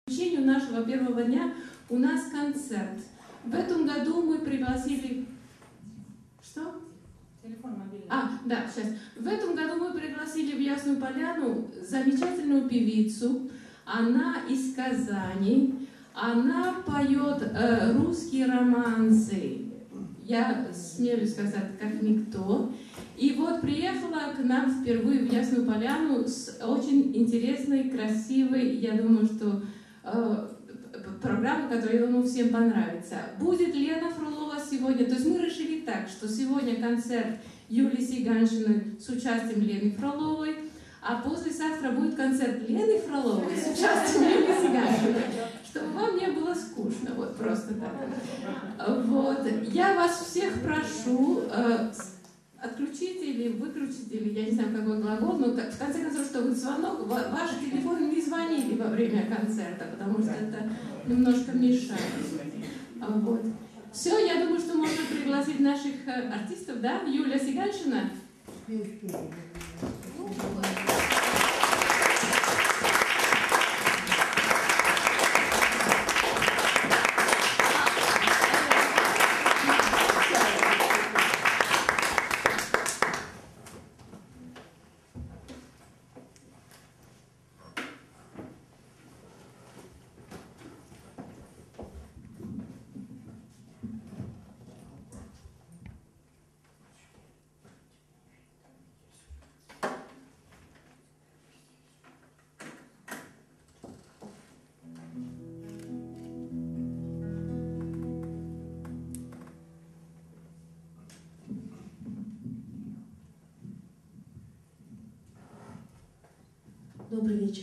Нашего первого дня у нас концерт. В этом году мы пригласили... Что? Телефон мобильный. Да, сейчас. В этом году мы пригласили в Ясную Поляну замечательную певицу. Она из Казани. Она поет русские романсы. Я смею сказать, как никто. И вот приехала к нам впервые в Ясную Поляну с очень интересной, красивой, я думаю, что программа, которая, я думаю, всем понравится. Будет Лена Фролова сегодня. То есть мы решили так, что сегодня концерт Юлии Сиганшиной с участием Лены Фроловой, а послезавтра будет концерт Лены Фроловой с участием Юлии Сиганшиной, чтобы вам не было скучно, вот просто так. Вот. Я вас всех прошу отключить или выключить, или я не знаю, какой глагол, но в конце концов, чтобы звонок, ваш телефон не звонили во время концерта, потому что это немножко мешает. Вот. Все, я думаю, что можно пригласить наших артистов, да? Юлия Сиганшина. Добрый вечер.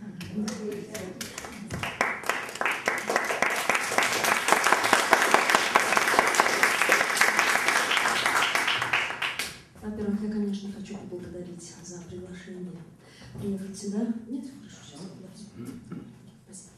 Во-первых, я, конечно, хочу поблагодарить за приглашение приехать сюда. Нет? Хорошо, сейчас. Спасибо.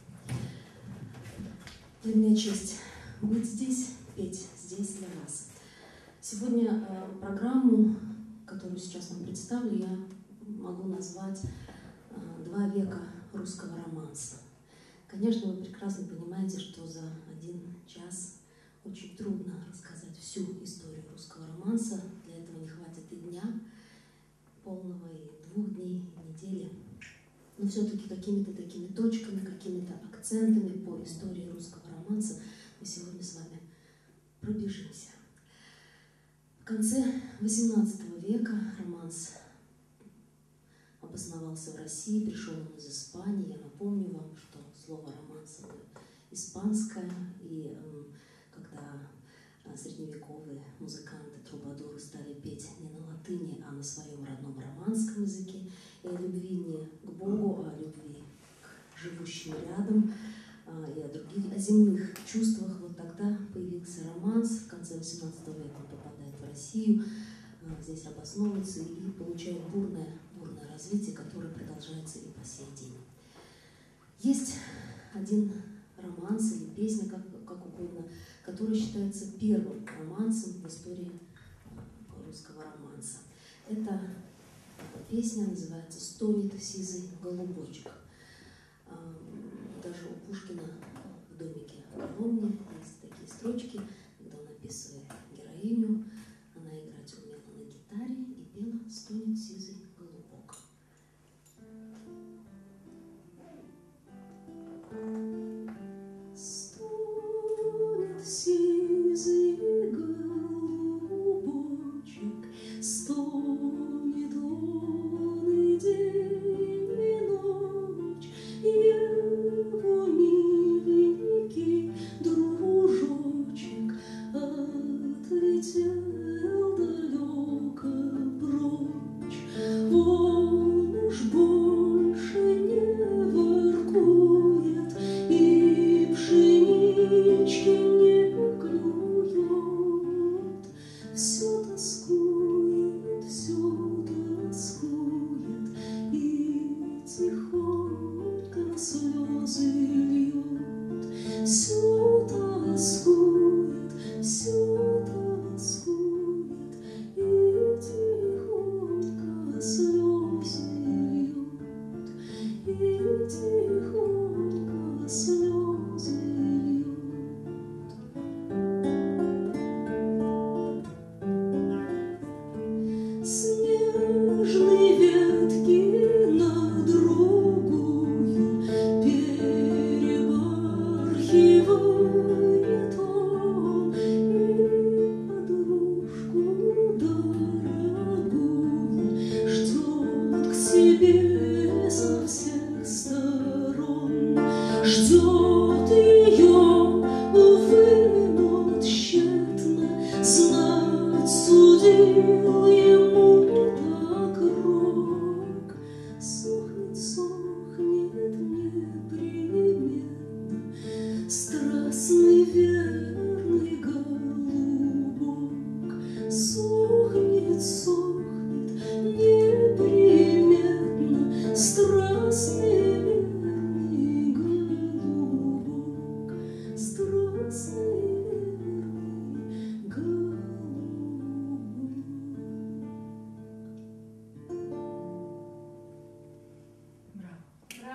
Для меня честь быть здесь, петь здесь для вас. Сегодня программу, которую сейчас вам представлю, я могу назвать «Два века русского романса». Конечно, вы прекрасно понимаете, что за 1 час очень трудно рассказать всю историю русского романса. Для этого не хватит и дня полного, и 2 дней, и недели. Но все-таки какими-то такими точками, какими-то акцентами по истории русского романса мы сегодня с вами пробежимся. В конце XVIII века романс обосновался в России, пришел он из Испании. Я напомню вам, что слово «романс» — это испанское, и когда средневековые музыканты, трубадуры стали петь не на латыни, а на своем родном романском языке, и о любви не к Богу, а о любви к живущим рядом, и о других, о земных чувствах, вот тогда появился романс. В конце XVIII века он попадает в Россию, здесь обосновывается и получает бурное развитие, которое продолжается и по сей день. Есть один романс или песня, как угодно, который считается первым романсом в истории русского романса. Эта песня называется «Стонет сизый голубочек». Даже у Пушкина в домике в Коломне есть такие строчки, когда он описывает героиню, она играть умела на гитаре и пела «Стонет сизый голубок». Стонет сизый голубочек, стонет он и день, и ночь, его миленький дружочек от слезы льет. Снежные ветки на другую перебархивает он, и подружку дорогую ждет к себе со всех сторон, ждет ее, увы, но тщетно, знать судил ему так рок. Сохнет, сохнет непременно страстный верный голубок. Сохнет, сохнет непременно страстный верный голубок. Страстный верный голубок. Браво.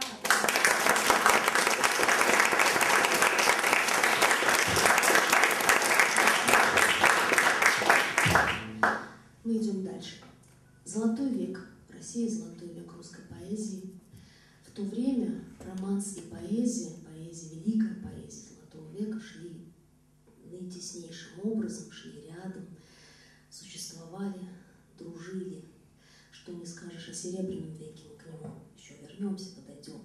Мы идем дальше. Золотой век. Россия, золотой век русской поэзии. В то время романс и поэзия, великая поэзия золотого века шли наитеснейшим образом, шли рядом, существовали, дружили. Что не скажешь о Серебряном веке, мы к нему еще вернемся, подойдем.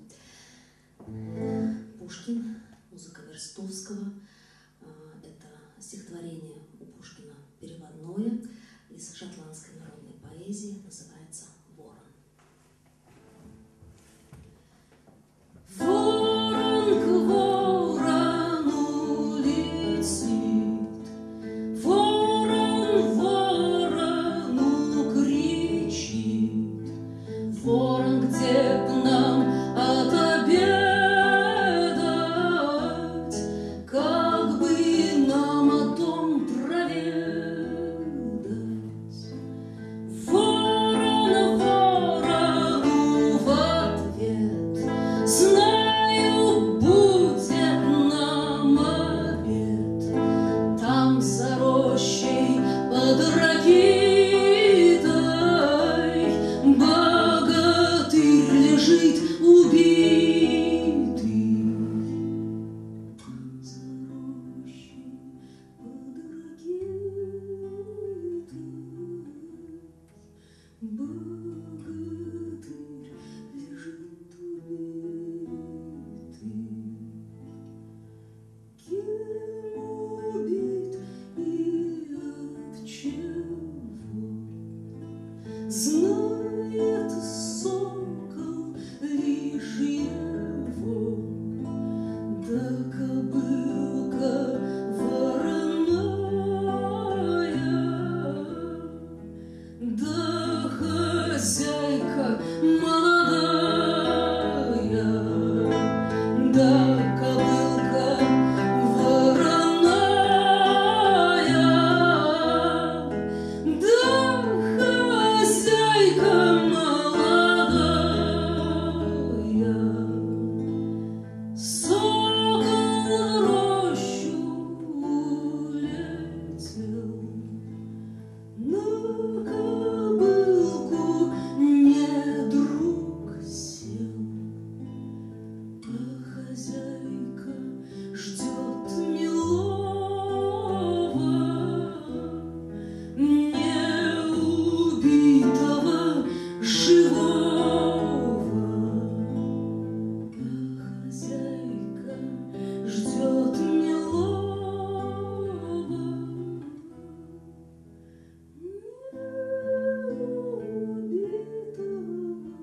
Пушкин, музыка Верстовского. Это стихотворение у Пушкина переводное из шотландской народной поэзии, называется «Ворон». Ворон к ворону летит, ворон ворону кричит. Ворон, где б нам отобедать, как бы нам о том проведать. Ворон ворону в ответ: знаю, будет нам обед. Там за рощей под ракитой богатырь лежит убитый. За рощей под ракитой богатырь лежит убитый. Кем убит и от чего знает сокол лишь его. Да кобылка вороная, да хозяйка молодая, да кобылка вороная, да хозяйка молодая. Сокол в рощу улетел, на кобылку не друг сел, а хозяйка ждет милого, не убитого живого. Хозяйка ждет милого, не убитого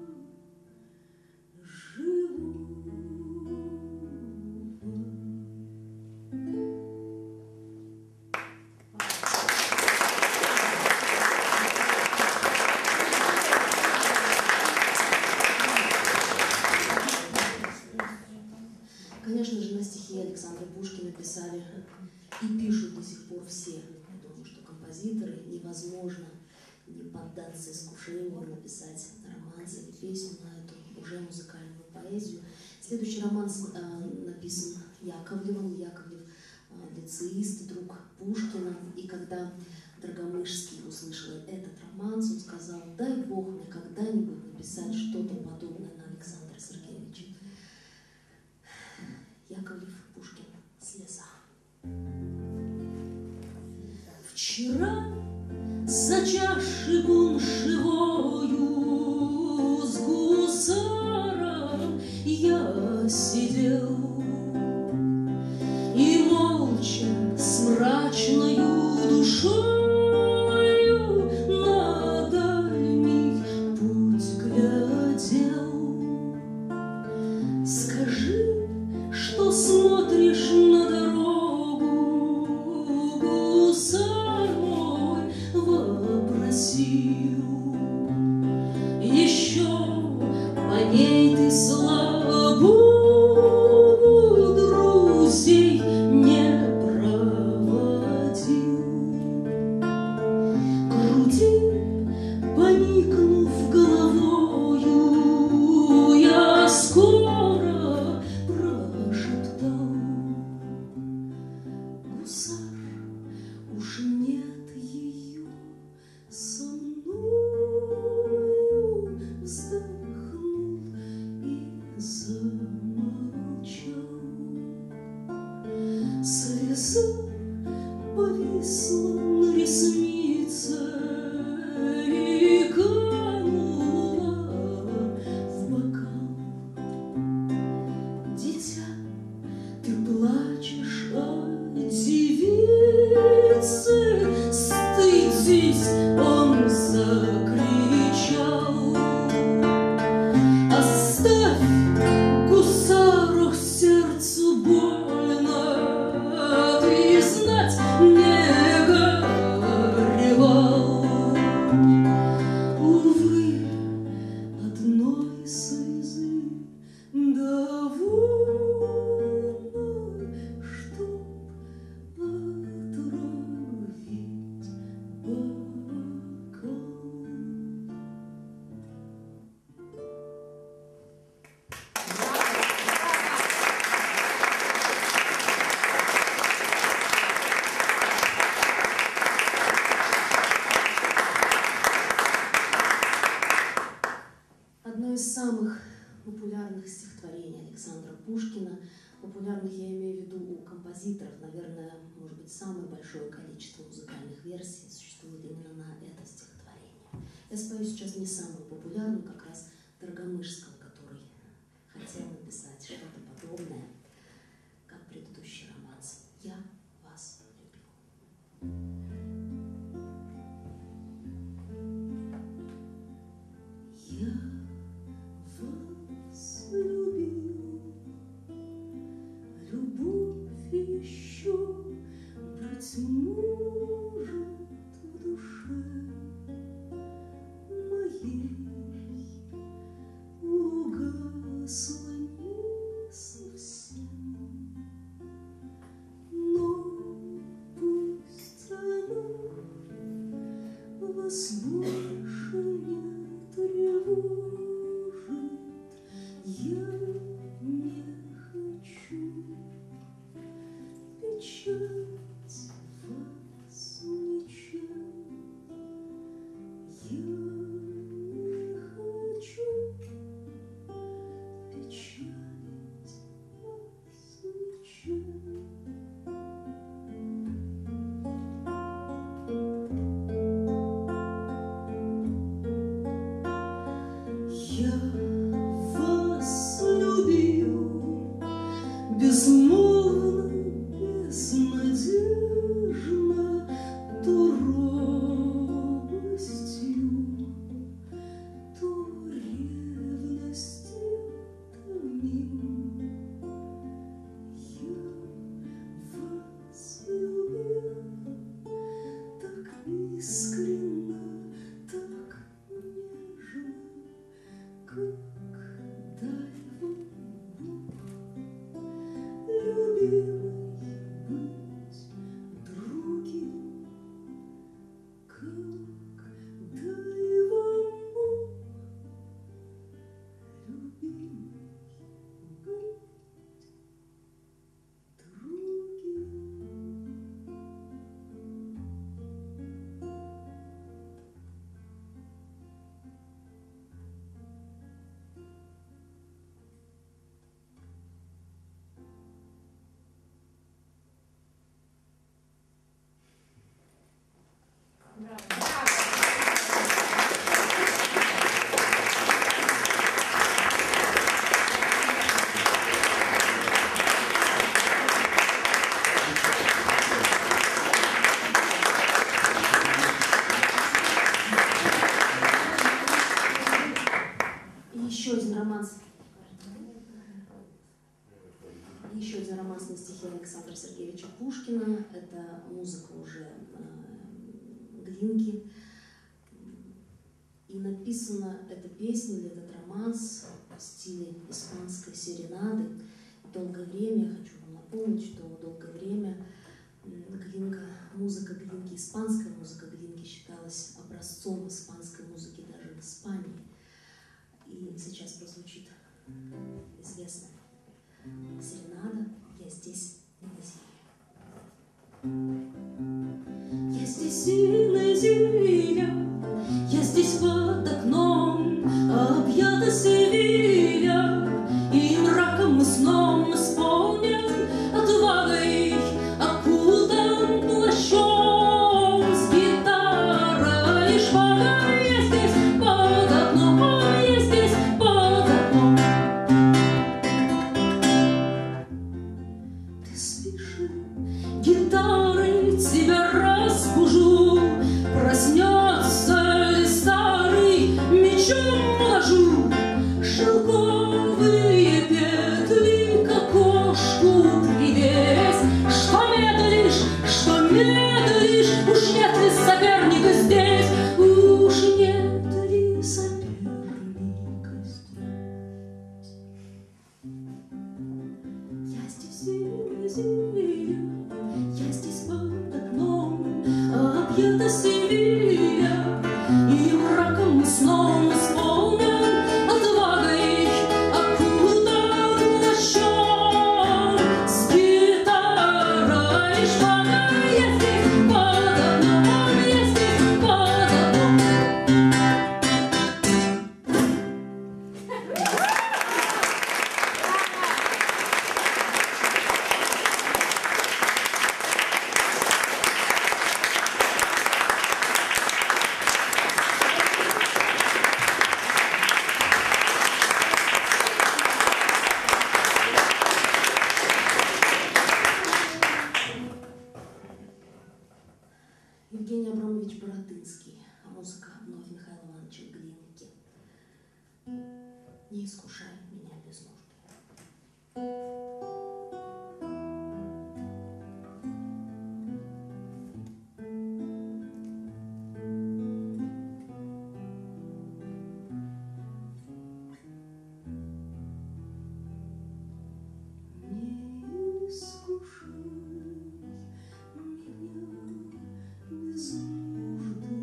Конечно же, на стихи Александра Пушкина писали и пишут до сих пор все. Я думаю, что композиторы невозможно не поддаться искушению написать романс или песню на эту уже музыкальную поэзию. Следующий романс написан Яковлевым. Яковлев лицеист, друг Пушкина. И когда Драгомышский услышал этот романс, он сказал: дай Бог мне когда-нибудь написать что-то подобное на Александра Сергеевича. Яковлев, Пушкин, слеза. Вчера за чашей куншевою с гусаром я сидел и молча с мрачною душою на дальний путь глядел. Скажи, что смотришь на дорогу, гусар мой, вопросил. Еще по ней ты, слава Богу, друзей не проводил. Груди поникнув головою, я скоро прошептал: гусар, уж нет ее со мною. Вздохнул и замолчал. Слеза повисла на реснице и канула в бокал. Дитя, ты плачешь о девице, стыдись, он закричал. Оставь, гусару сердцу больно, ты знать не горевал. Увы, одной слезы довольно, чтоб отравить бокал. Одно из самых популярных стихотворений Александра Пушкина. Популярных я имею в виду у композиторов. Наверное, может быть, самое большое количество музыкальных версий существует именно на это стихотворение. Я спою сейчас не самую популярную, как раз Драгомышского, который хотел написать что-то подобное, как предыдущий романс «Я вас любил». Я вас любил, любовь еще, быть может, в душе моей угасла не совсем, но пусть она вас больше не тревожит. Я не хочу печалить вас ничем. Я не хочу печалить вас ничем. Я вас любил безмолвно, безнадежно, то робостью, то ревностью томим. Я вас любил так искренно, так нежно, как дай вам Бог, любимый, быть другим, как дай вам Бог, любимый, быть другим. еще один романс на стихи Александра Сергеевича Пушкина. Это музыка уже Глинки. И написана эта песня или этот романс в стиле испанской серенады. Долгое время, я хочу вам напомнить, что долгое время Глинка, музыка Глинки, испанская музыка Глинки считалась образцом испанской музыки даже в Испании. И сейчас прозвучит известная серенада «Я здесь не на земле». Я здесь и на земле, я здесь под окном, объята Севилья, и мраком и сном исполнен отвагой, окутан плащом с гитарой и шпагой. Я здесь под окном, я здесь под окном. Ты спишь, гитарой тебя разбужу, проснется ли старый, мечом ложу шелковые петли к окошку привесь. Что медлишь, уж нет ли соперника здесь, уж нет ли соперника здесь. Я здесь и на земле, я здесь под окном, объята Севилья, и мраком и сном исполнен отвагой, окутан плащом с гитарой и шпагой. Я здесь под окном, я здесь под окном. Евгений Абрамович Боротынский, а музыка вновь Михаила Ивановича Глинки. Не искушай меня без нужды. Не искушай меня без нужды.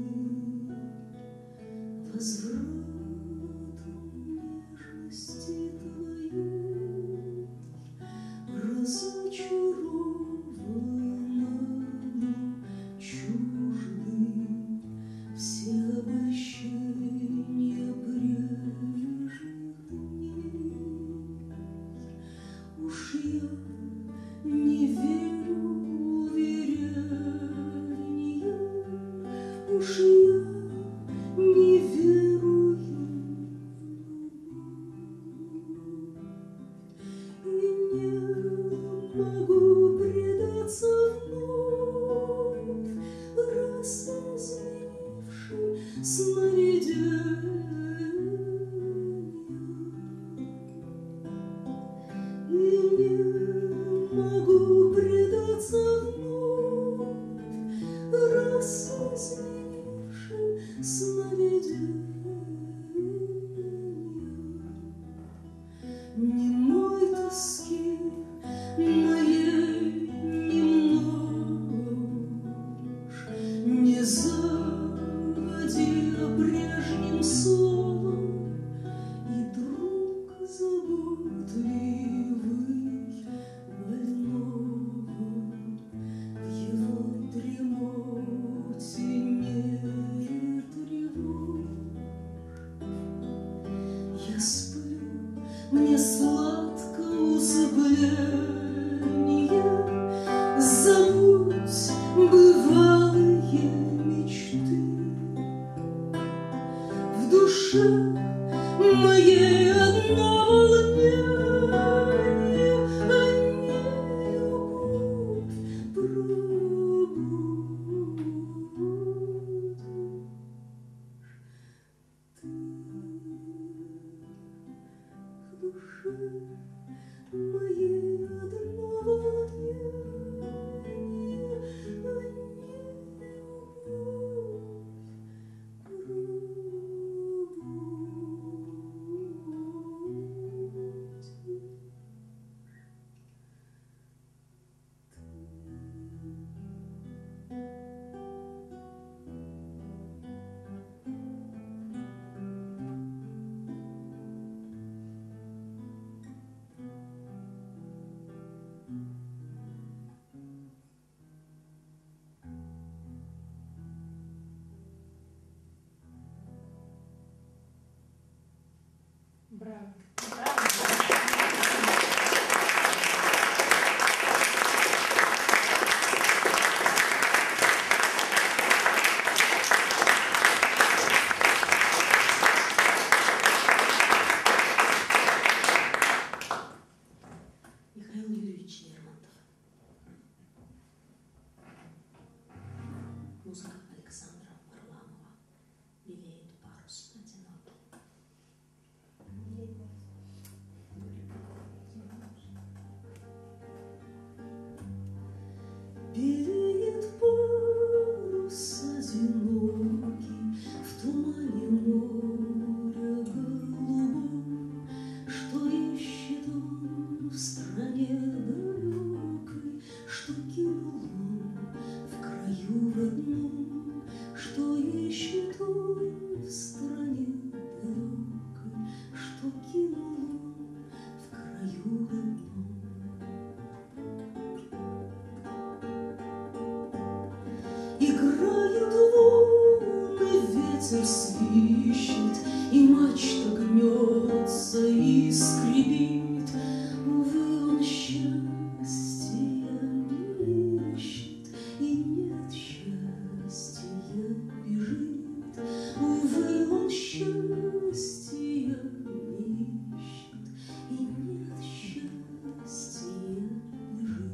Играет волны, ветер свищет, и мачта гнется и скрипит. Увы, он счастья не ищет, и нет счастья бежит. Увы, он счастья не ищет, и нет счастья бежит.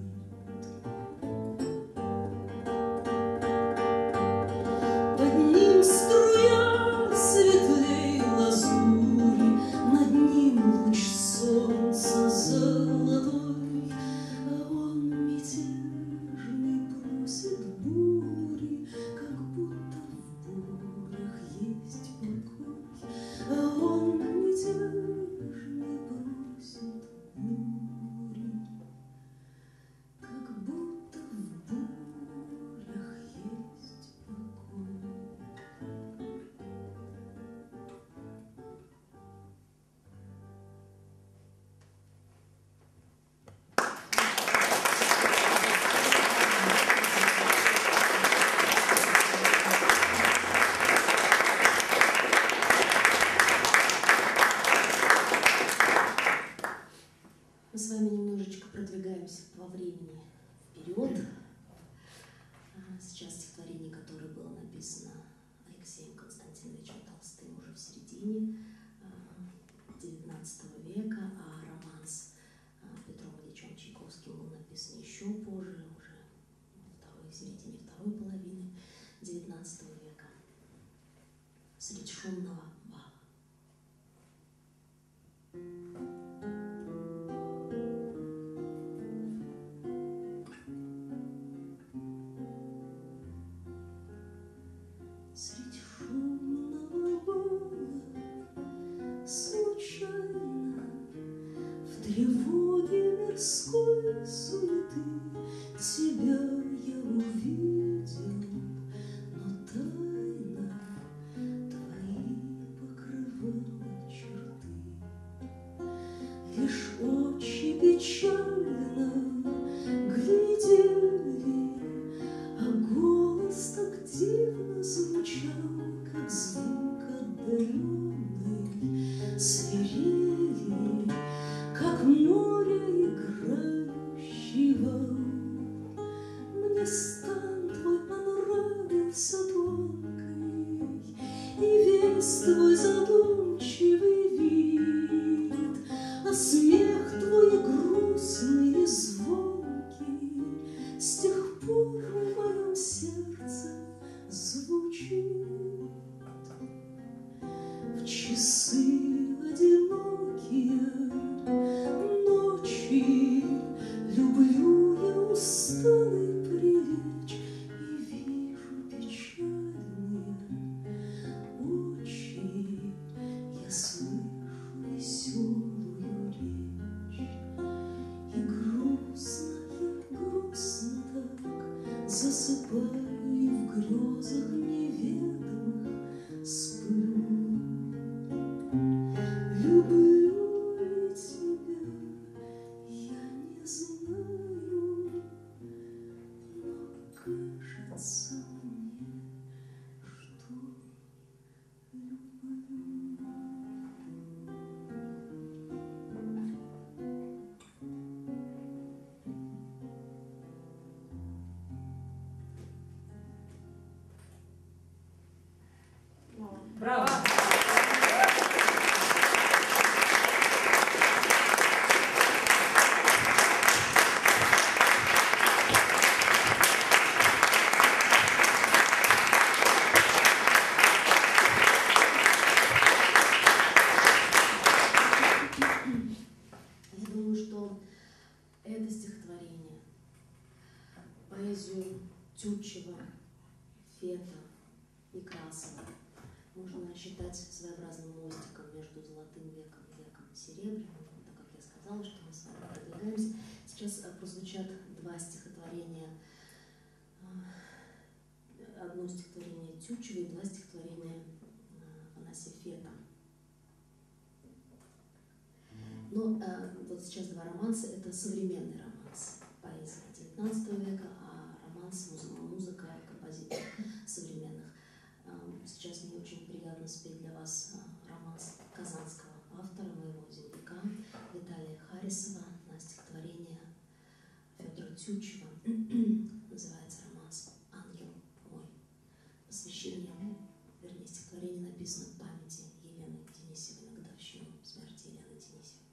Под ним струя светлей лазури, над ним луч солнца золотой, а он мятежный просит бури, как будто в бурях есть покой. А он мятежный просит бури, как будто в бурях есть покой. Мы с вами немножечко продвигаемся во времени вперед. Сейчас стихотворение, которое было написано Алексеем Константиновичем Толстым уже в середине XIX века, а романс Петром Ильичем Чайковским был написан еще позже, уже в середине второй половины XIX века. Средь шумного бала. Средь шумного бала случайно, в тревоге мирской суеты, тебя я увидел, но тайна твои покрывала черты. Лишь очи печально глядели, а голос так дивно звучал, как звук отдаленный, свирели, как море играющего. Мне стан твой понравился тонкой, и весь твой задумчивый вид, а смех твой грустный и звонкий с тех пор в моем сердце звучит. В часы одинокие ночи люблю я усталый прилечь, и вижу печальные очи, я слышу веселую речь, и грустно так засыпаю, и в грезах неведомых сплю. Люблю ли тебя я не знаю, но кажется мне, что люблю. Браво! Я думаю, что это стихотворение, поэзию Тютчева, Фета, Некрасова можно считать своеобразным мостиком между золотым веком и веком серебряным, так как я сказала, что мы с вами продвигаемся. Сейчас прозвучат два стихотворения, одно стихотворение Тютчева и два стихотворения Афанасия Фета. Но вот сейчас два романса — это современный романс, поэзия XIX века, а романс, музыка, композиция Тютчева. Называется романс «Ангел мой». Посвящение, вернее, стихотворение написано в памяти Елены Денисевой на годовщину смерти Елены Денисевой.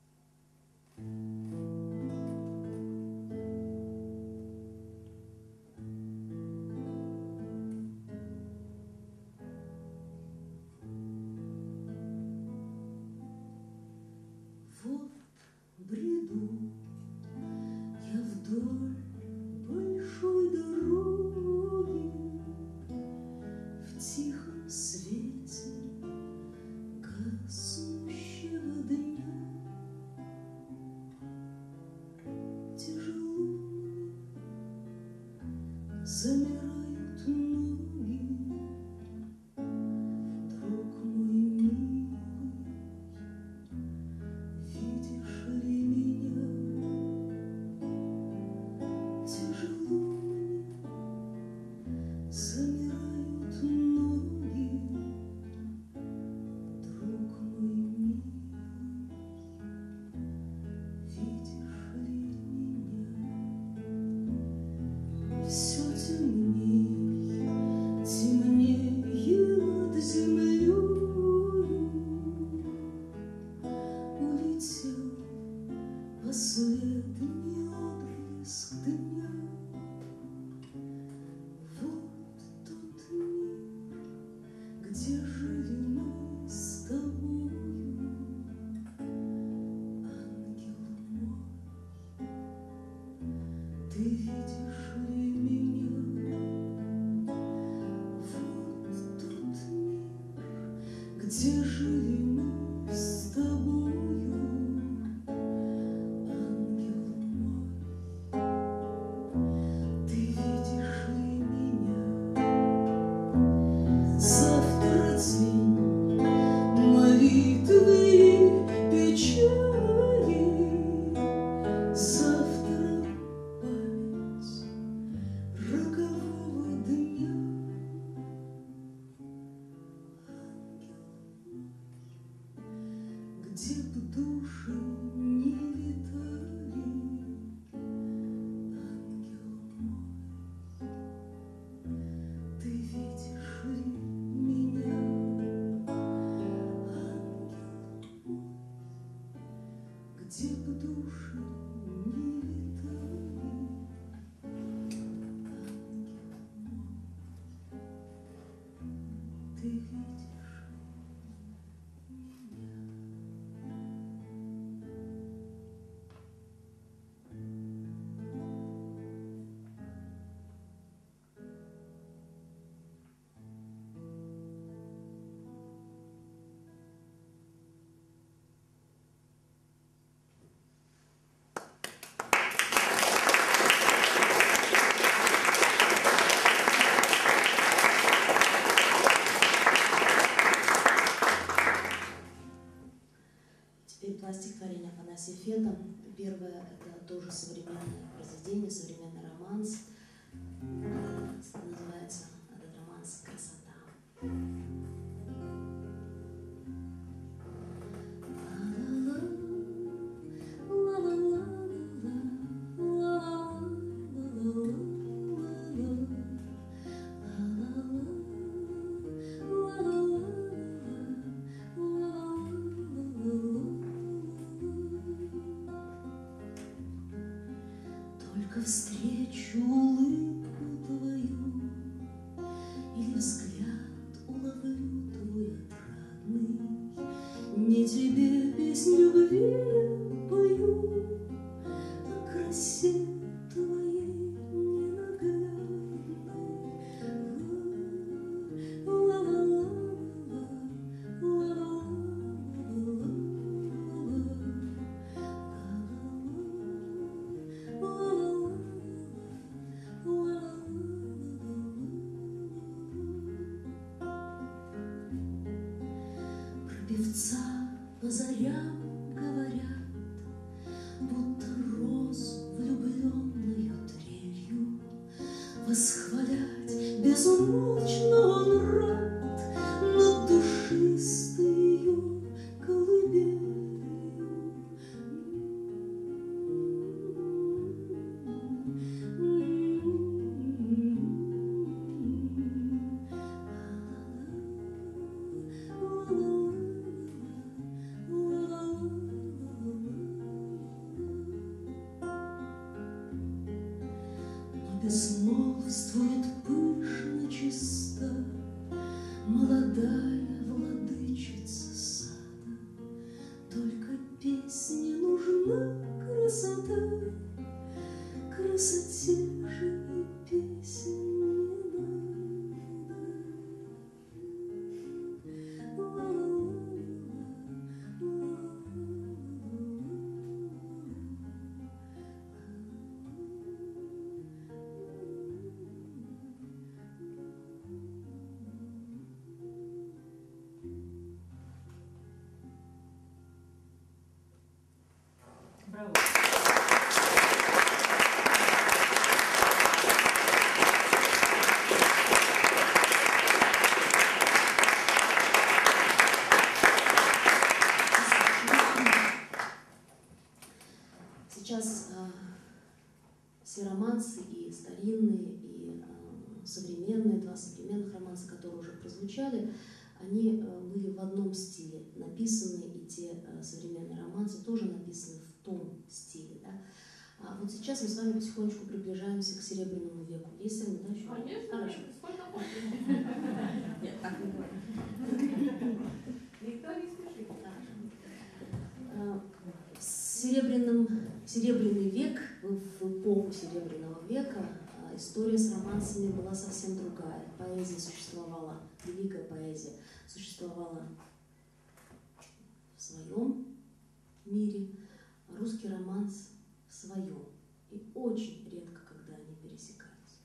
Вот бреду я вдоль большой дороги в тихом свете гаснущего дня. Тяжело замирают ноги, друг мой милый, видишь ли меня? Тяжело замирают ноги, друг мой милый, видишь ли меня? Все темней, темнее над землею улетел последний отблеск дня. Вот тот мир, где жили мы с тобою, ангел мой, ты видишь ли меня? Вот тот мир, где жили мы с тобою, ангел мой, ты видишь ли меня? Завтра день молитвы и печали, завтра память рокового дня. Ангел мой, где б души не летали, ангел мой, ты видишь ли меня? Ангел мой, где б души не летали, ангел мой, ты видишь ли меня? Теперь два стихотворения Афанасия Фета. Первое — это тоже современное произведение, современный романс. Называется этот романс «Красота». Только встречу улыбку твою или взгляд уловлю твой отрадный, не тебе песнь любви я пою, о красе твоей ненаглядной. Певца по зарям говорят, будто роз влюбленную трелью восхвалять безумолчно он рад над душистою колыбелью. безмолвствует пышно чиста молодая владычица сада. Только песне нужна красота, красоте же и песен Браво. Сейчас все романсы, и старинные, и современные, два современных романса, которые уже прозвучали, они были в одном стиле написаны, и те современные романсы тоже написаны в том стиле. Да? А вот сейчас мы с вами потихонечку приближаемся к Серебряному веку. Есть ли да, еще? Конечно, хорошо. Сколько хочешь. Нет, так не говорю. Никто не спешит. Серебряный век, в эпоху Серебряного века история с романсами была совсем другая. Поэзия существовала, великая поэзия существовала в своем мире, а русский романс в своем. И очень редко, когда они пересекались.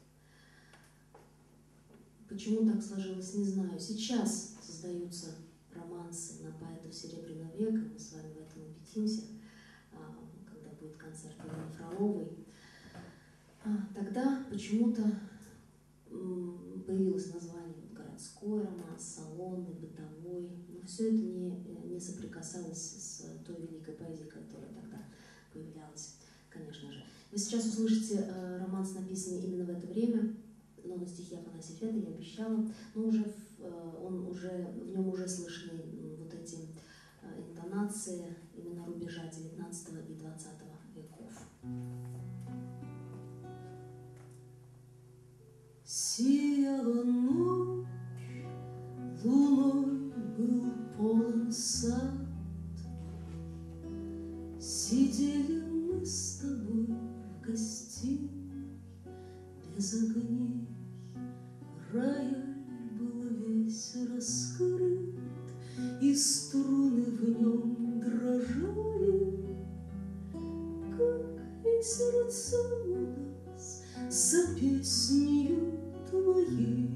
Почему так сложилось, не знаю. Сейчас создаются романсы на поэтов Серебряного века, мы с вами в этом убедимся, когда будет концерт Елены Фроловой. Тогда почему-то появилось название городской романс, салонный, бытовой, но все это не соприкасалось с той великой поэзией, которая тогда появлялась, конечно же. Вы сейчас услышите романс, написанный именно в это время, но на стихи Афанасия Фета, я обещала, но в нем уже слышны вот эти интонации именно рубежа XIX и XX веков. Сияла ночь, луной был полон сад. Сидели мы с тобой в гостиной без огней. Рояль был весь раскрыт, и струны в нем дрожали, как и сердца у нас за песнею твоей.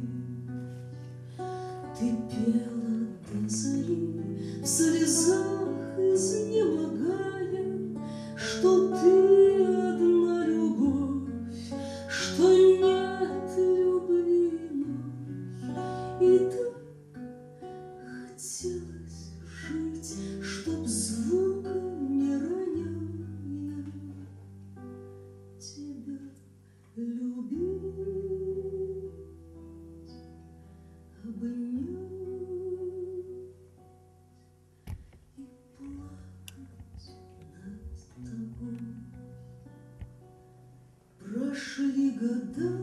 Ты пела до зари, в слезах изнемогая, что ты одна любовь, что нет любви иной. И так хотелось жить, чтоб звуком не роняя тебя любить, обнять и плакать над тобой. Прошли года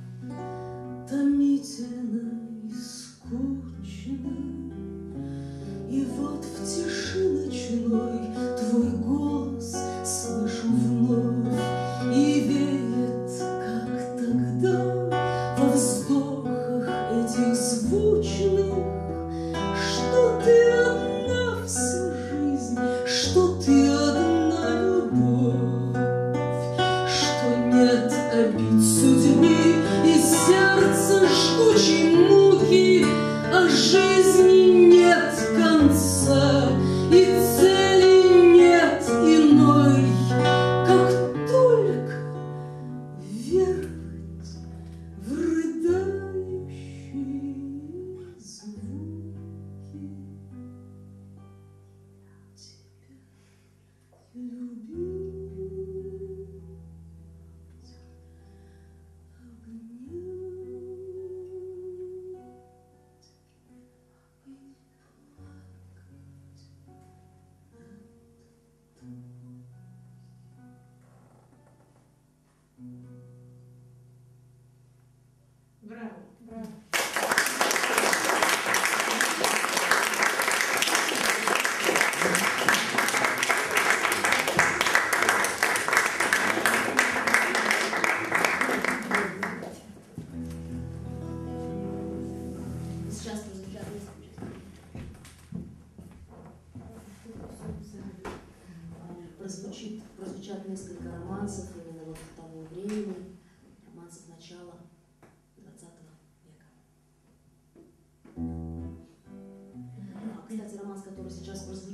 томительно и скучно, и вот в тиши ночной твой голос слышу вновь, и веет, как тогда, во вздохах этих звучных, что ты одна вся жизнь, что ты одна любовь, что нет обид судьбы и сердца жгучей муки, а жизни нет конца и цели нет иной, как только веровать в рыдающие звуки. Тебя любить, обнять и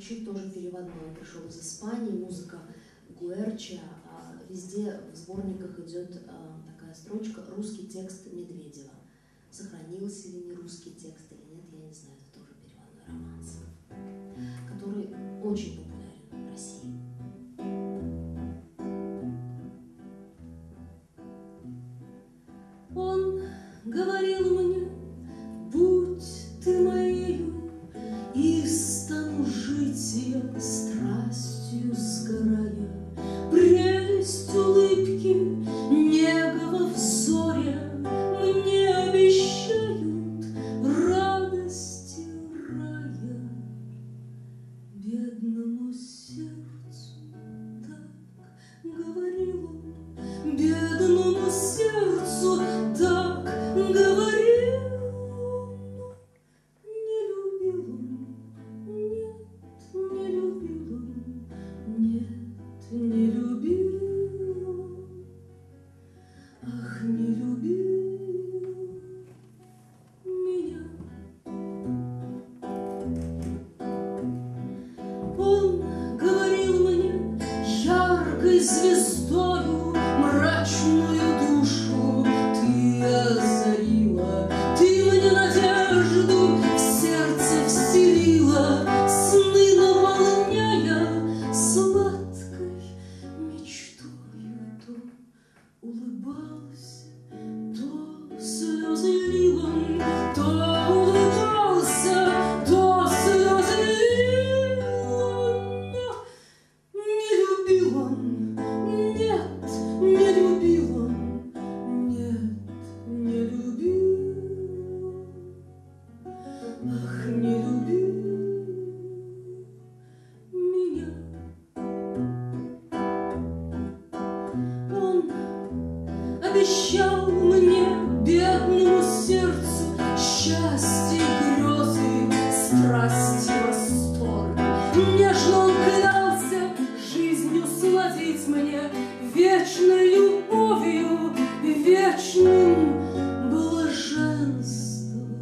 звучит тоже переводной. Пришел из Испании, музыка Гуэрча. Везде в сборниках идет такая строчка «Русский текст Медведева». Сохранился ли не русский текст или нет, я не знаю. Это тоже переводной романс, который очень популярен в России. Он говорил мне: будь ты моею, и стану жить я страстью сгорая. Прелесть улыбки, нега во взоре мне обещают радости рая. Бедному сердцу так говорил он, бедному сердцу так говорил он. Не любил он, нет, не любил он, нет, не любил он, ах, не любил меня. Он говорил мне яркой звездою мрачную душу ты озарила, ты мне надежду в сердце вселила, сны наполняя сладкой мечтою. То улыбался, то слезы лил он, то улыбался, то слезы лил он. Но не любил он, нет, не любил он, нет, не любил, ах, не любил меня. Он обещал мне, бедному сердцу, счастье, грезы, страсти, восторг. Нежно он клялся жизнью сладить мне, вечной любовью, вечным блаженством.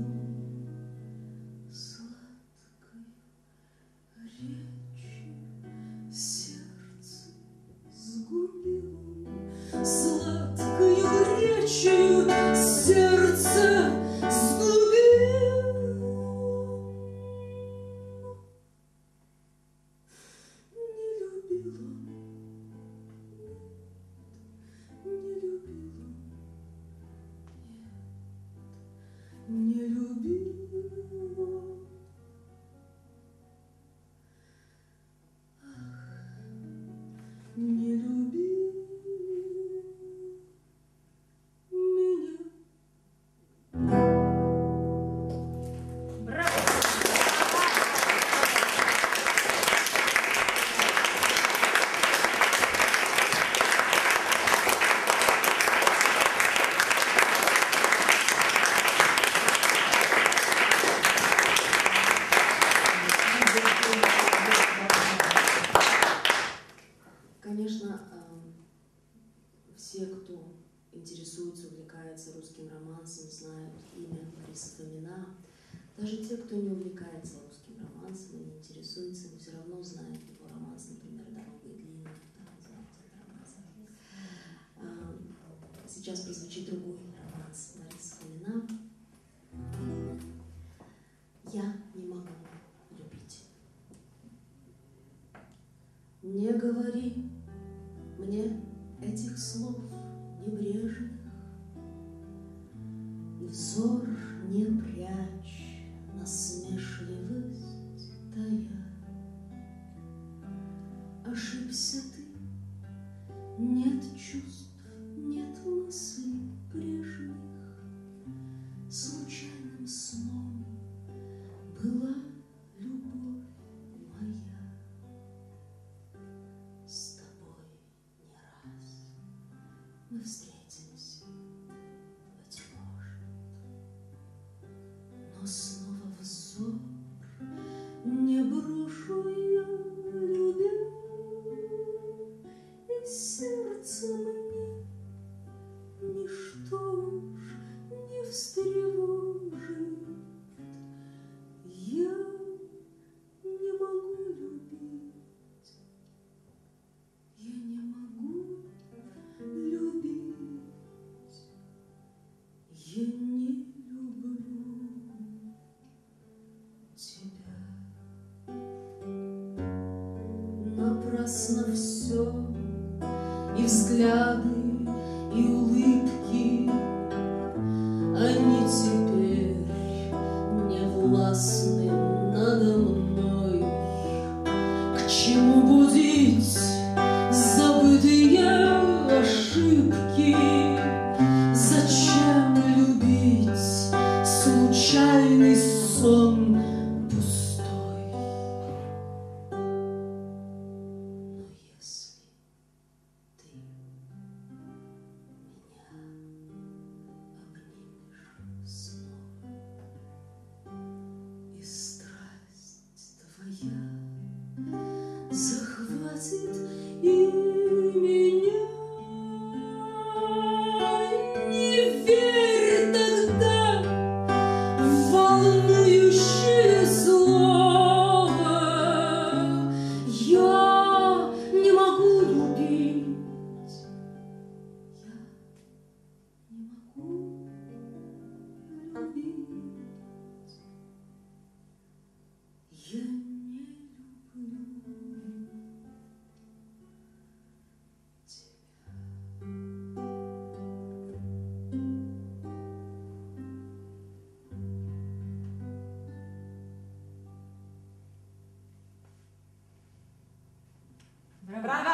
Сладкой речью сердце сгубил он, сладкою речью сердце сгубил он. Не любил он, не любил он, нет, не любил он, ах, не любил меня. Конечно, все, кто интересуется, увлекается русским романсом, знают имя Бориса Фомина. Даже те, кто не увлекается русским романсом и не интересуется, все равно знают его романс, например, «Дорога и длинная», Сейчас прозвучит другой романс Бориса Фомина. «Я не могу любить». Не говори мне этих слов небрежных, и взор не прячь, насмешливость тая. Ошибся ты, нет чувств, нет мыслей прежних. Случайным сном была любовь моя. С тобой не раз мы встретимся, быть может, но снова взор не брошу я, любя, и сердце мне ничто уж не встревожит. Я не могу любить. ясно все, и взгляды, и улыбки, они теперь не властны надо мной. К чему будить забытые ошибки? Зачем любить случайный сон пустой? Но если ты меня обнимешь снова, и страсть твоя захватит и меня, не верь тогда в волнующее слово. Я не могу любить, я не могу любить, я не люблю Браво!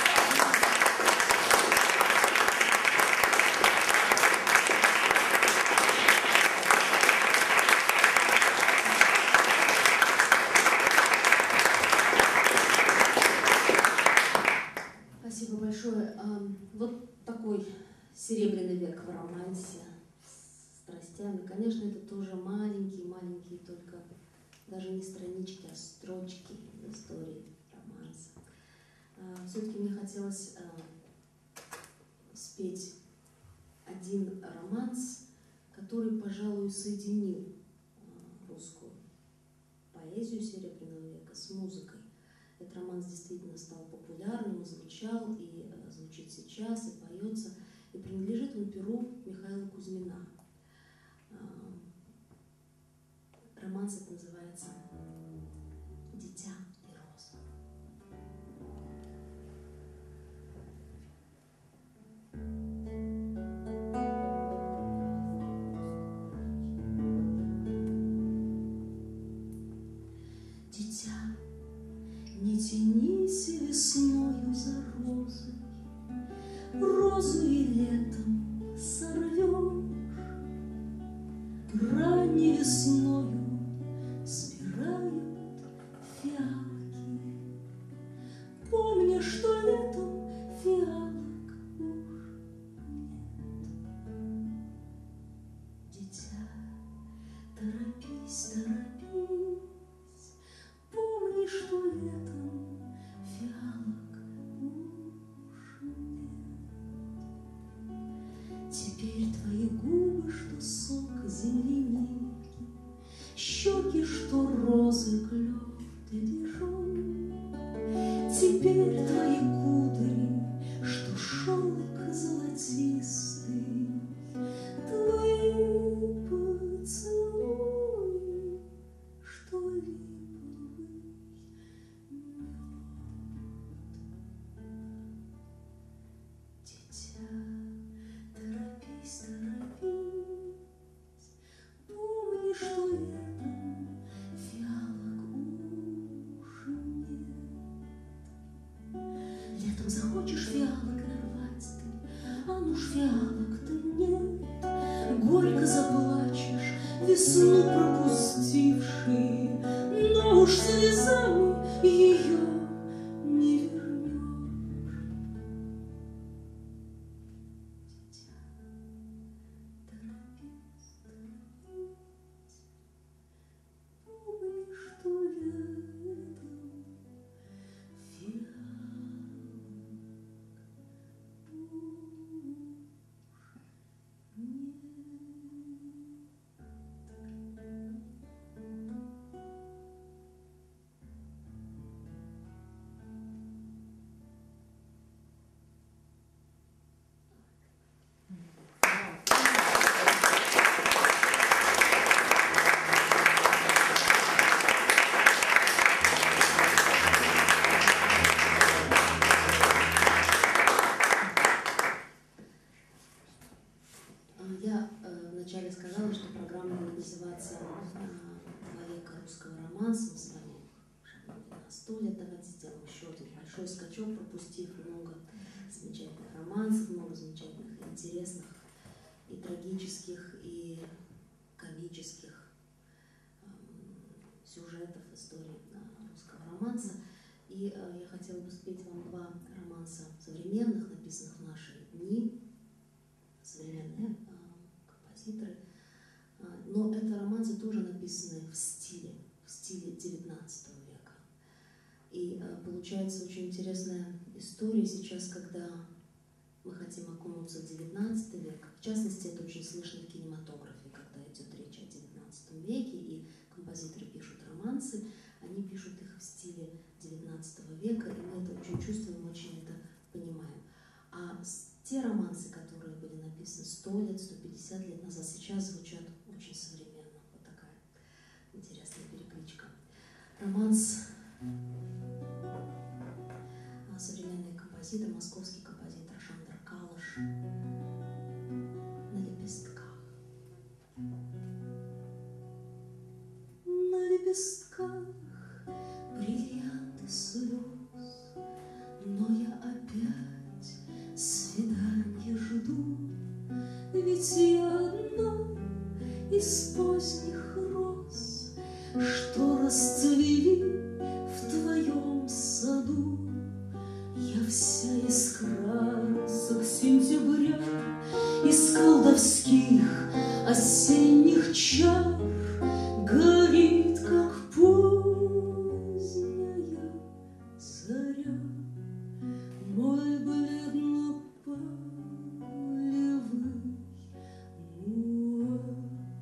Спасибо большое. Вот такой серебряный век в романсе с страстями. Конечно, это тоже маленькие, только даже не странички, а строчки в истории романса. Все-таки мне хотелось спеть один романс, который, пожалуй, соединил русскую поэзию Серебряного века с музыкой. Этот романс действительно стал популярным, звучал и звучит сейчас, и поется, и принадлежит он перу Михаила Кузьмина. Романс этот называется «Дитя и роза». Дитя, не тянись весною за розой, розу и летом сорвешь, ранней весною спирают фиалки. Помни, что летом фиалок уж нет. Дитя, торопись, помни, что летом фиалок уж нет. Теперь твои губы, что сок земляники, щеки, что розы, клёв дережон. Теперь твои кудри, что шелк золотистый, твои поцелуи, что липовый мед. Дитя, торопись, помни, что летом фиалок уж нет. Летом захочешь фиалок нарвать ты, а ну ж фиалок-то нет. Горько заплачешь, весну пропустивший, но уж слезами ее не вернешь. Дитя, торопись, помни, что летом фиалок уж нет. большой скачок, пропустив много замечательных романсов, много замечательных и интересных, и трагических, и комических сюжетов, историй русского романса. И я хотела бы спеть вам два романса современных, написанных в наши дни, современные композиторы. Но это романсы тоже написаны в стиле XIX века. И получается очень интересная история сейчас, когда мы хотим окунуться в XIX век. В частности, это очень слышно в кинематографе, когда идет речь о XIX веке, и композиторы пишут романсы, они пишут их в стиле XIX века, и мы это очень чувствуем, очень это понимаем. А те романсы, которые были написаны 100 лет, 150 лет назад, сейчас звучат очень современно. Вот такая интересная перекличка. Романс современный композитор, московский композитор Шандор Калыш «На лепестках». На лепестках бриллианты слез, но я опять свидания жду, ведь я одна из поздних роз, что расцвели в твоем саду. Я вся из красок сентября, из колдовских осенних чар, горит, как поздняя заря, мой бледно-полевый муар.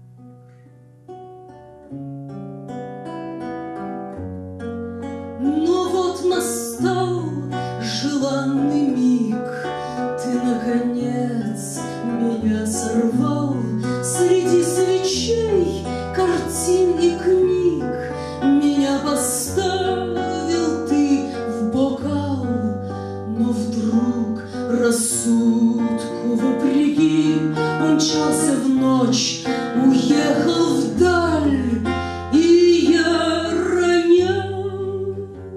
Но вот настал желанный миг, ты, наконец, меня сорвал среди свечей, картин и книг. Меня поставил ты в бокал, но вдруг рассудку вопреки умчался в ночь, уехал вдаль, и я роняю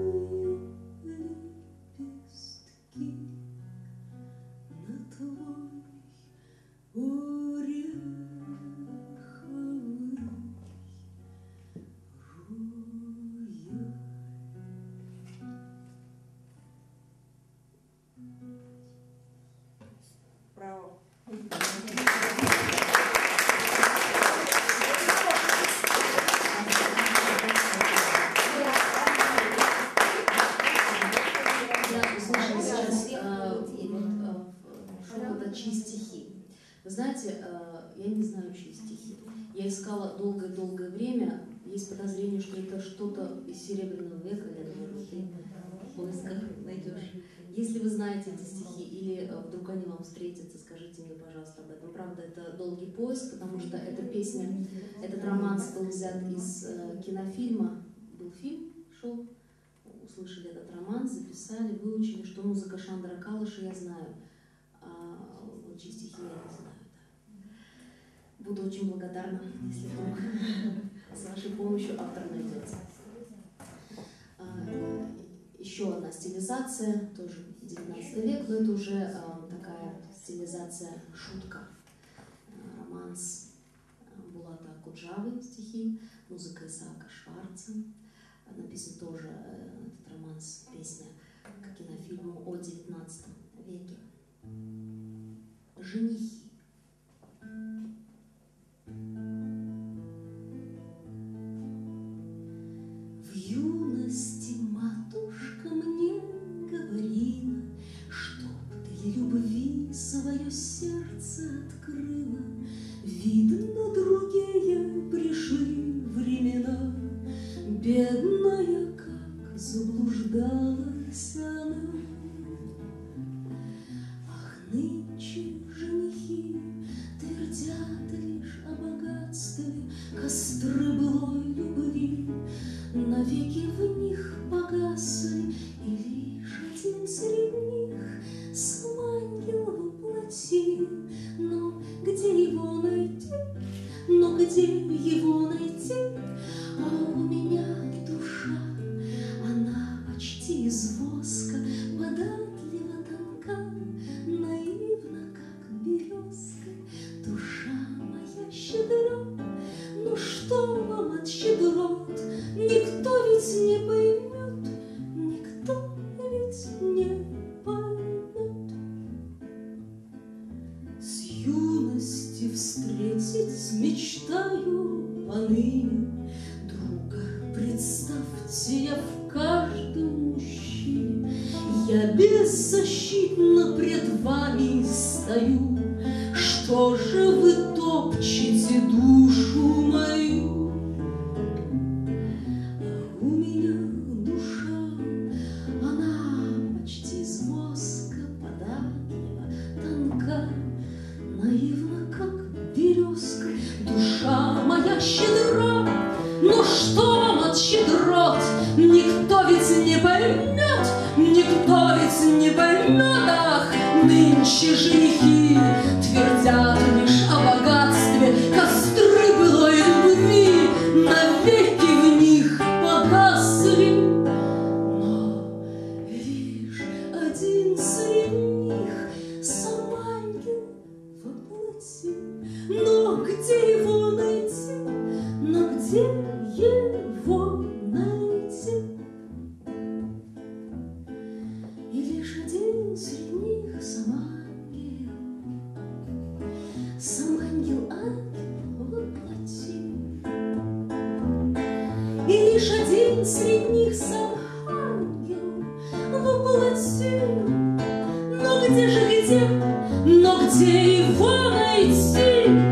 лепестки на твой ореховый рояль. Браво. Чьи стихи. Вы знаете, я не знаю, чьи стихи. Я искала долгое-долгое время. Есть подозрение, что это что-то из Серебряного века, я думаю, ты в поисках найдешь. Если вы знаете эти стихи, или вдруг они вам встретятся, скажите мне, пожалуйста, об этом. Правда, это долгий поиск, потому что эта песня, этот романс был взят из кинофильма. Был фильм, шел, услышали этот романс, записали, выучили, что музыка Шандора Калыша я знаю. Вот чьи стихи я не знаю. Да. Буду очень благодарна, если вдруг с вашей помощью автор найдется. Еще одна стилизация, тоже 19 век, но это уже такая стилизация шутка. Романс Булата Акуджавы, стихи, музыка Исаака Шварца. Написан тоже этот романс, песня к кинофильму о 19 веке. Женихи. В юности матушка мне говорила, чтоб для любви свое сердце открыла. Видно, другие пришли времена, бедная, как заблуждалась она. Ах, нынче женихи твердят лишь о богатстве, костры былой любви навеки в них погасли, и лишь один среди них сам ангел воплоти. Но где его найти? Но где его найти? А у меня душа, она почти из воска, встретить мечтаю поныне друга. Представьте, я в каждом мужчине, я беззащитно пред вами стою. Что же вы топчете душу мою? А у меня душа, она почти из воска, податлива, тонка, наивна, как березка. Душа моя щедра, но что вам от щедрот? Никто ведь не поймет, никто ведь не поймет. Ах, нынче женихи твердят лишь о богатстве, костры былой любви навеки в них погасли. Но лишь один среди них сам ангел воплоти. Но где его найти? Но где его найти? И лишь один среди них сам ангел воплоти. И лишь один среди них сам ангел воплоти. Но где же, где, но где его найти?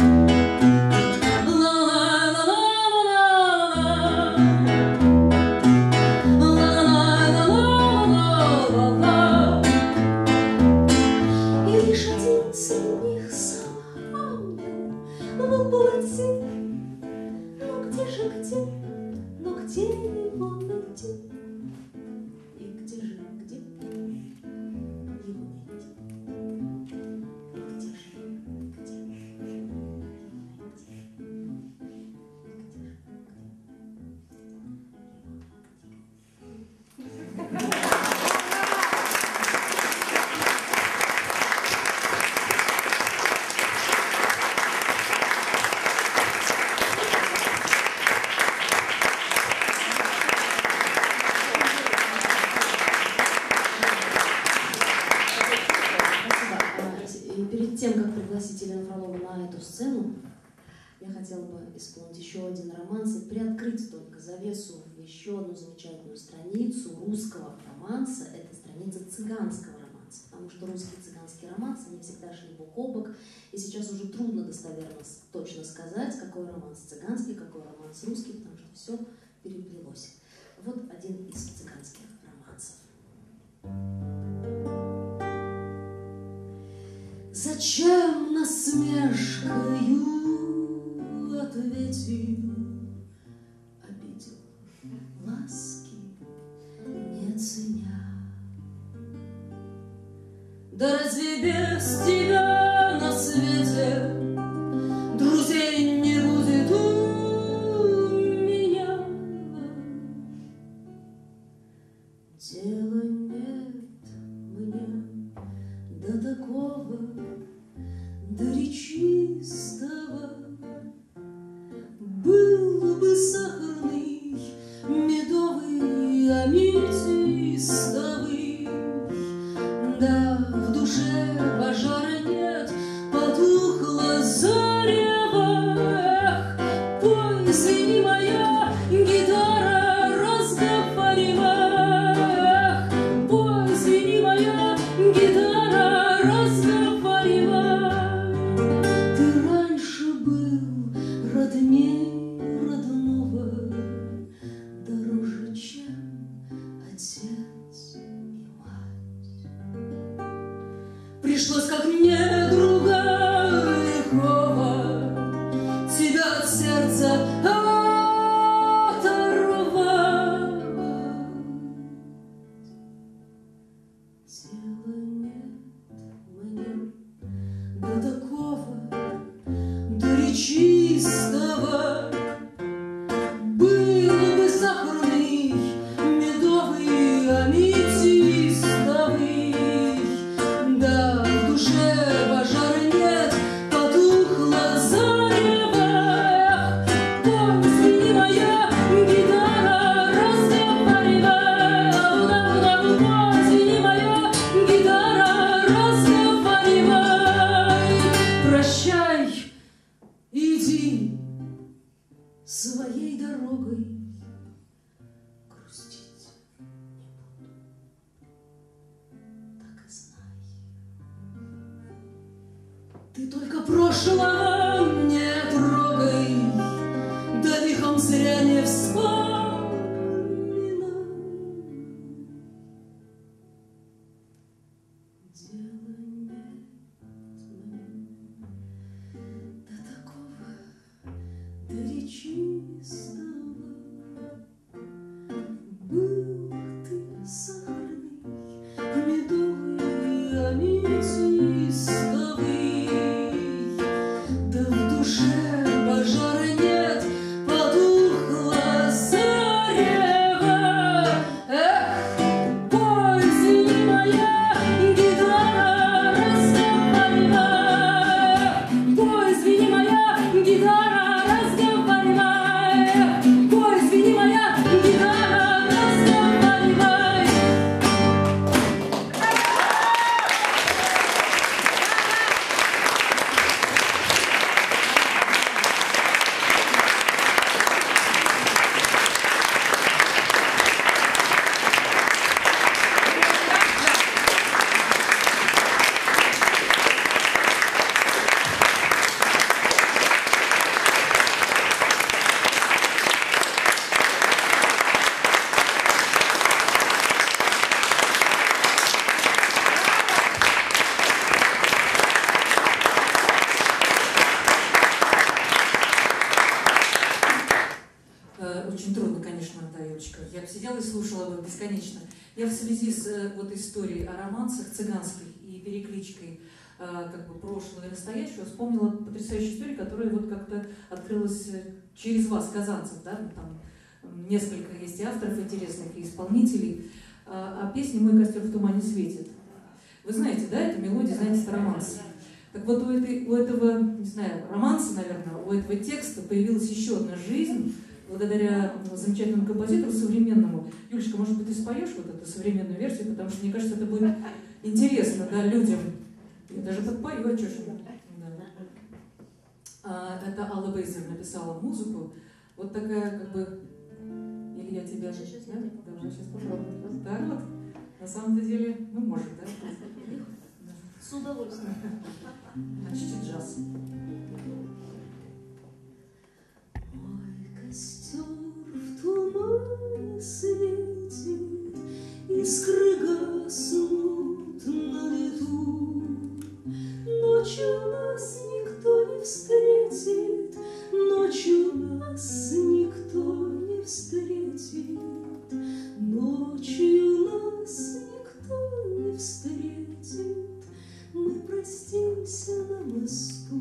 Исполнить еще один романс и приоткрыть только завесу в еще одну замечательную страницу русского романса. Это страница цыганского романса, потому что русский и цыганский романс, они всегда шли бок о бок, и сейчас уже трудно достоверно точно сказать, какой романс цыганский, какой романс русский, потому что все переплелось. Вот один из цыганских романсов. Зачем насмешкою ответил, обидел, ласки не ценя? Да разве без тебя на свете друзей не будет у меня? Дела нет мне до такого, до речистого. Был бы сахарный, медовый, аметистовый, да в душе пожара нет, потухла зарево. Эх, пой, звени моя гитара разговорила. Эх, пой, звени моя гитара разговорила. Ты раньше был родней дороже, чем отец и мать. Пришлось, как мне, друга лихого, тебя от сердца оторвать. Дела нет мне до такого, до речистого. Был бы сахарный, медовый, аметистовый, да в душе пожара нет, потухла зарево. Эх, пой, звени моя гитара разговорила. Пой, звени моя гитара разговорила. Прощай, трогай, грустить не буду, так и знай. Ты только прошлого не трогай, да лихом зря не вспоминай. Дело нет до такого, до речистого. Был ты сахарный, медовый, аметистовый, да в душе пожара нет, потухла зарева. Эх, пой, звени моя гитара разговаривай, пой, звени моя гитара разговаривай, пой, звени моя гитара разговаривай. Очень трудно, конечно, да, Юлечка. Я бы сидела и слушала бы бесконечно. Я в связи с вот историей о романсах цыганской и перекличкой как бы прошлого и настоящего вспомнила потрясающую историю, которая вот как-то открылась через вас, казанцев, да, там несколько есть и авторов интересных, и исполнителей. А песня «Мой костер в тумане светит». Вы знаете, да, эту мелодию, знаете, это романс. Так вот у этого, не знаю, романса, наверное, у этого текста появилась еще одна жизнь, благодаря замечательному композитору современному. Юлечка, может быть, ты споешь вот эту современную версию, потому что, мне кажется, это будет интересно, да, людям. Я даже подпою, а что ж. Да. Это Алла Бейзер написала музыку. Вот такая, как бы... Или я тебя... Сейчас, да? Давай, сейчас попробуем. Да, вот. На самом-то деле, ну, может, да? С удовольствием. Почти джаз. Мой костер в тумане светит, искры гаснут на лету. Ночью нас никто не встретит, ночью нас никто не встретит, ночью нас никто не встретит. Мы простимся на мосту,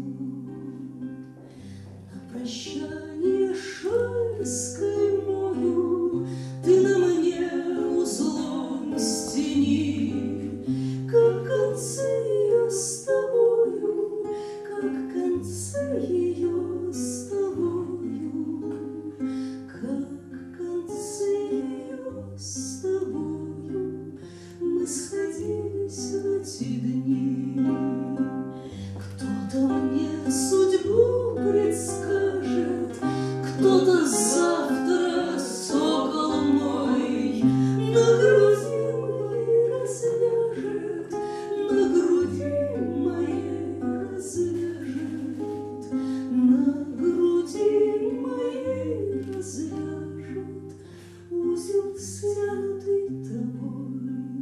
на прощание шаль скаймою. Ты на мне узлом стяни, как концы ее с тобою, как концы ее с тобою, как концы ее с тобою. Мы сходились в эти дни. Кто-то мне судьбу предскажет, кто-то завтра сокол мой на груди моей развяжет, на груди моей развяжет, на груди моей развяжет узел, стянутый тобой.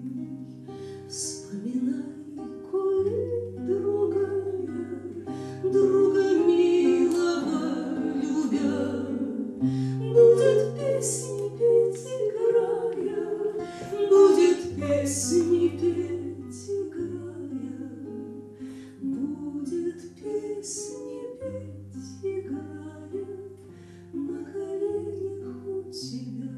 Вспоминай, коли другая, друга милого любя, будет песни петь играя, будет песни петь играя, будет песни петь играя на коленях у тебя.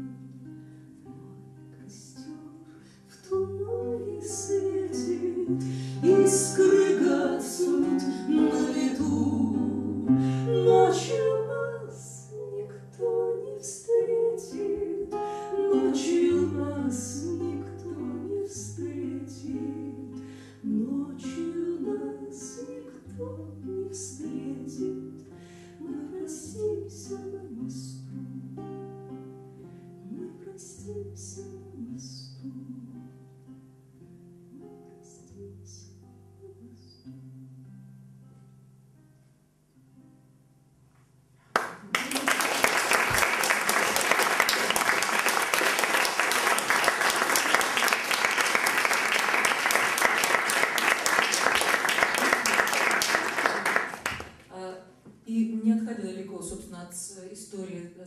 Мой костер в тумане светит, искры гаснут на лету. Ночью нас никто не встретит, ночью нас никто не встретит, ночью нас никто не встретит. Мы простимся на мосту.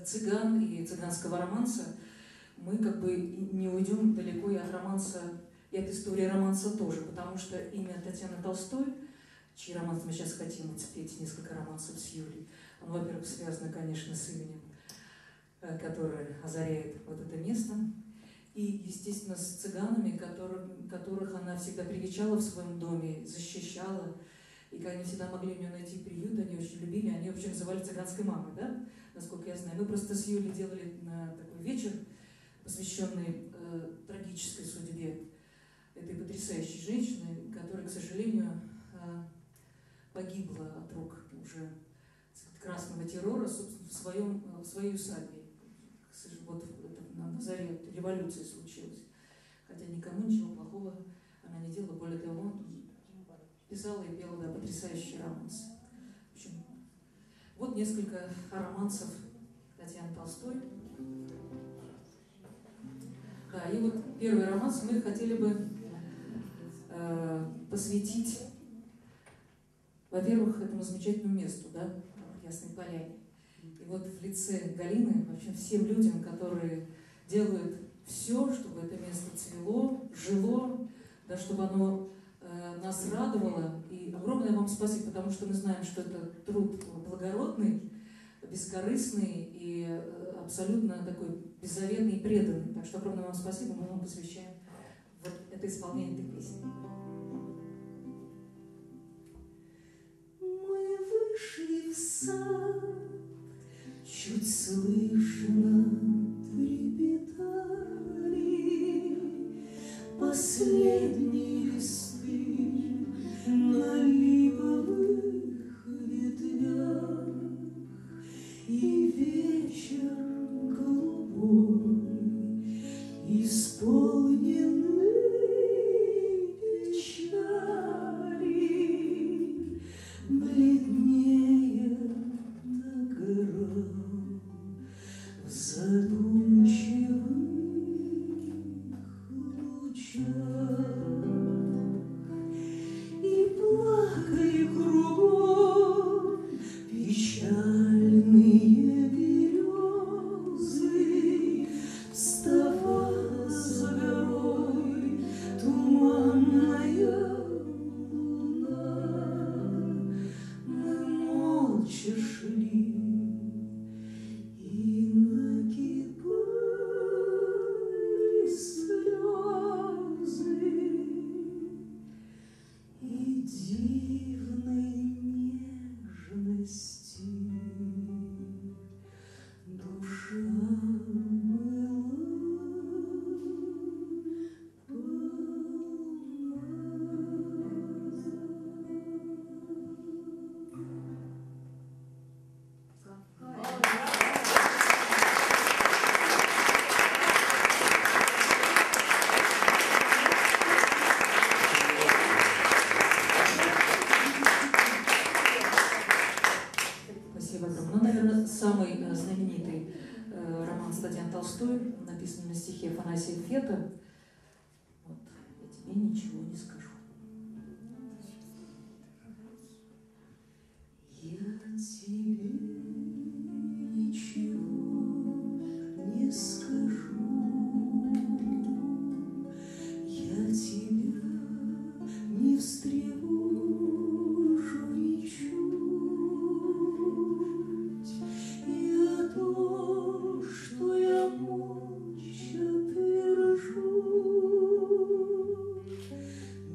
цыган и цыганского романса, мы как бы не уйдем далеко и от романса, и от истории романса тоже, потому что имя Татьяны Толстой, чьи романсы мы сейчас хотим спеть, несколько романсов с Юлей, оно, во-первых, связано, конечно, с именем, которое озаряет вот это место, и, естественно, с цыганами, которых она всегда привечала в своем доме, защищала, и они всегда могли у нее найти приют, они очень любили, они вообще называли цыганской мамой, да, насколько я знаю. Мы просто с Юлей делали такой вечер, посвященный трагической судьбе этой потрясающей женщины, которая, к сожалению, погибла от рук уже красного террора, собственно, в своей усадьбе. Вот это на заре революции случилось. Хотя никому ничего плохого она не делала, более того, писала и пела, да, потрясающие романсы. В общем, вот несколько романсов Татьяны Толстой. Да, и вот первый романс мы хотели бы посвятить, во-первых, этому замечательному месту, да, в Ясной Поляне. И вот в лице Галины, вообще всем людям, которые делают все, чтобы это место цвело, жило, да, чтобы оно нас радовало. И огромное вам спасибо, потому что мы знаем, что это труд благородный, бескорыстный и абсолютно такой беззаветный и преданный. Так что огромное вам спасибо, мы вам посвящаем вот это исполнение этой песни. Мы вышли в сад, чуть слышно трепетали последние листы на липовых ветвях, и вечер голубой, исполненный печали, бледнее догорал в задумчивых лучах. И плакали кругом печальные березы, вставала за горой туманная луна. Мы молча шли и нагибали слезы, и дивной нежности душа была Спасибо огромное. Ну, наверное, самый знаменитый роман Татьяны Толстой, написанный на стихи Афанасия Фета. Вот, я тебе ничего не скажу. Я тебе ничего не скажу, я тебя не встревожу ничуть, я то, что я молча твержу,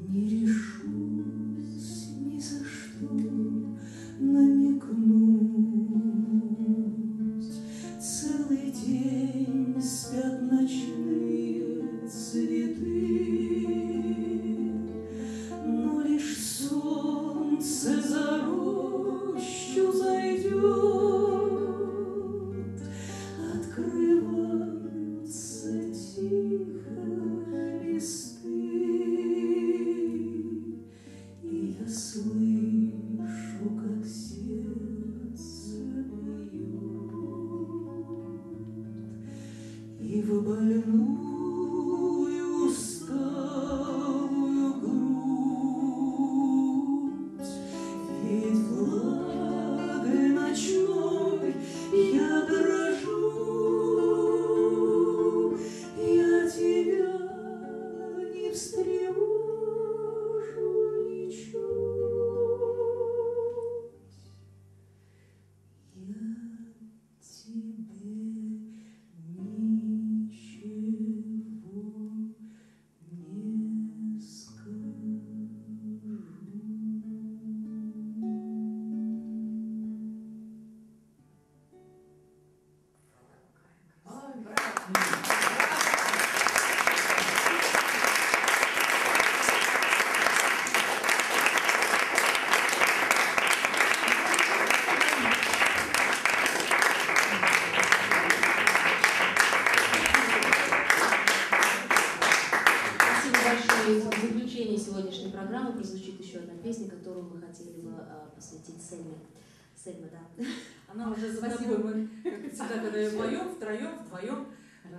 хотели бы посвятить Сельме. Сельме, да. Она уже за тобой, мы, как всегда, когда ее поем, втроем, вдвоем.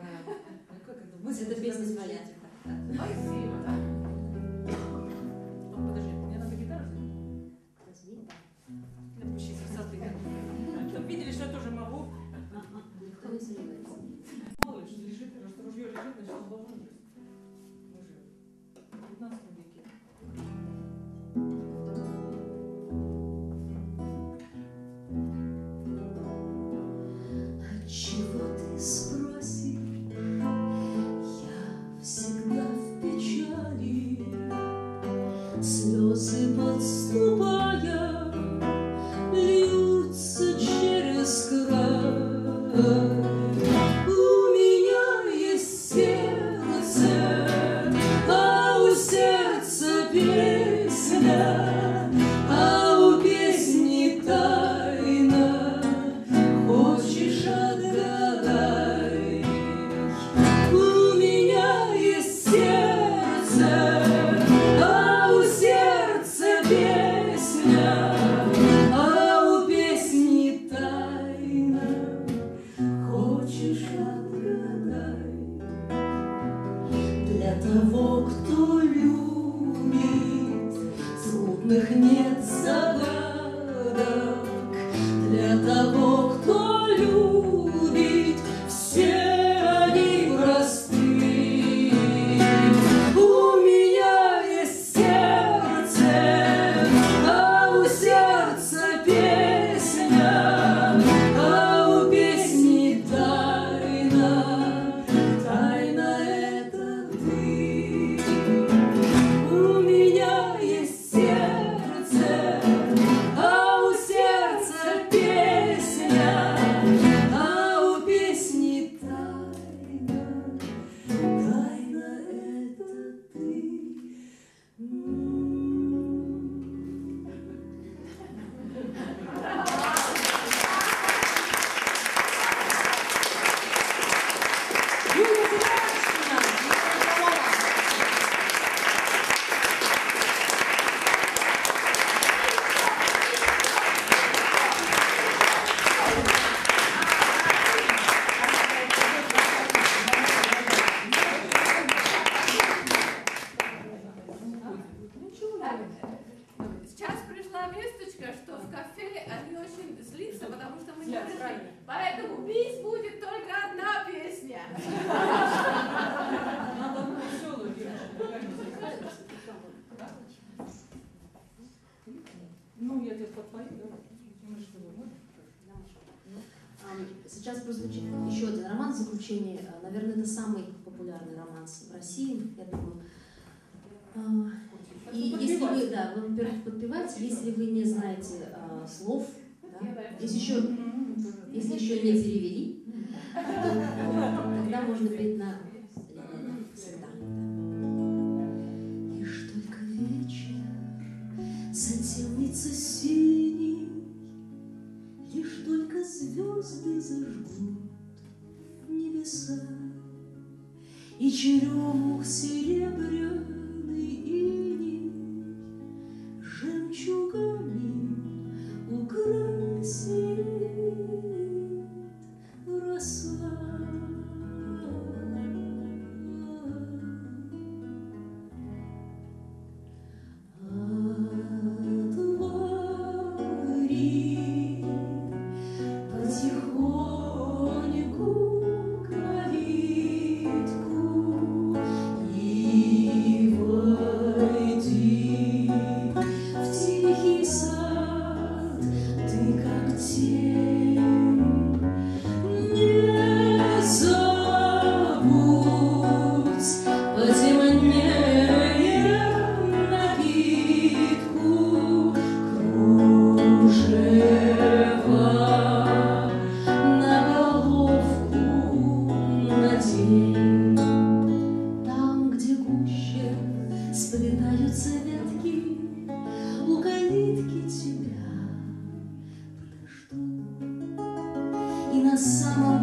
Это песня твоя. Спасибо. Подожди, мне надо гитару взять? Для пущей красоты. Чтобы видели, что я тоже могу. Никто не сомневается. Мало ли, что лежит, что ружье лежит, значит, он должен жить. Мы же в 15 веке. Отчего ты спроси? Я всегда в печали, слезы подступая, льются через край. У меня есть сердце, а у сердца песня, а у песни тайна. Хочешь, отгадай. У меня есть сердце, а у сердца песня, а у песни тайна. Хочешь, отгадай. Для того, кто любит, трудных нет загадок. Для того, кто любит, все они просты. У меня есть сердце, а у сердца песня, а у песни тайна. Тайна — это ты. У меня есть сердце, а у сердца песня, а у песни тайна. Тайна — это ты. Сейчас пришла весточка, что в кафе они очень злятся, потому что мы не пришли. Поэтому бис будет только одна песня. Надо одну веселую Ну, я тебе подпою, да? Сейчас прозвучит еще один роман в заключении. Наверное, это самый популярный романс в России, я думаю. И если вы, да, вы, во-первых, подпеваете, если вы не знаете слов, да, если еще не перевели, то тогда можно петь на всегда. Лишь только вечер затемнится синий, лишь только звезды зажгут небеса, и черемух серебряный иней жемчугами украсит роса. Отвори потихоньку калитку и войди в тихий сад. Ты как тень, не забудь потемнее накидку, кружева на головку надень. Там, где гуще сплетаются ветки, у калитки тебя подожду. И на самом